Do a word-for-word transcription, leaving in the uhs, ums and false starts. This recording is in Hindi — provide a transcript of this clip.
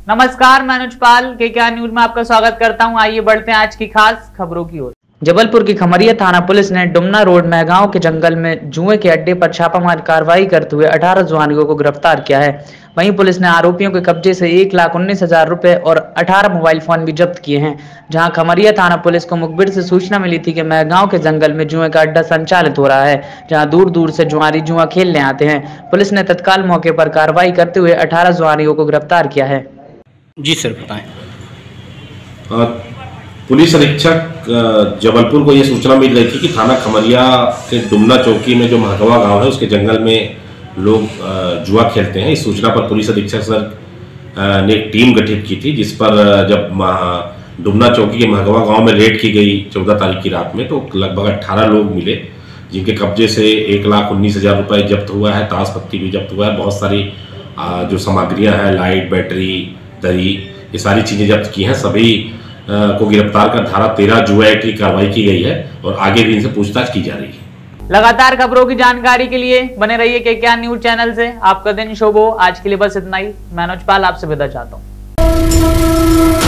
नमस्कार, मैं मनोज पाल के क्या न्यूज में आपका स्वागत करता हूं। आइए बढ़ते हैं आज की खास खबरों की ओर। जबलपुर की खमरिया थाना पुलिस ने डुमना रोड मेहगांव के जंगल में जुए के अड्डे पर छापामार कार्रवाई करते हुए अठारह जुआनियों को गिरफ्तार किया है। वहीं पुलिस ने आरोपियों के कब्जे से एक लाख उन्नीस हजार रुपए और अठारह मोबाइल फोन भी जब्त किए हैं। जहां खमरिया थाना पुलिस को मुखबिर से सूचना मिली थी कि मेहगांव के जंगल में जुए का अड्डा संचालित हो रहा है, जहां दूर दूर से जुआरी जुआ खेलने आते हैं। पुलिस ने तत्काल मौके पर कार्रवाई करते हुए अठारह जुआरियों को गिरफ्तार किया है। जी सर, बताएं। पुलिस अधीक्षक जबलपुर को ये सूचना मिल रही थी कि थाना खमरिया के डुमना चौकी में जो महगवा गांव है उसके जंगल में लोग जुआ खेलते हैं। इस सूचना पर पुलिस अधीक्षक सर ने एक टीम गठित की थी, जिस पर जब डुमना चौकी के महगवा गांव में रेड की गई चौदह तारीख की रात में, तो लगभग अट्ठारह लोग मिले, जिनके कब्जे से एक लाख उन्नीस हजार रुपये जब्त हुआ है। ताश पत्ती भी जब्त हुआ है। बहुत सारी जो सामग्रियाँ हैं, लाइट, बैटरी, दरी, ये सारी चीज़ें जब्त की हैं। सभी को गिरफ्तार कर धारा तेरह जुआ एक्ट की कार्रवाई की गई है और आगे भी इनसे पूछताछ की जा रही है। लगातार खबरों की जानकारी के लिए बने रहिए के क्या न्यूज चैनल से। आपका दिन शुभ हो। आज के लिए बस इतना ही। मैं मनोज पाल आपसे विदा चाहता हूँ।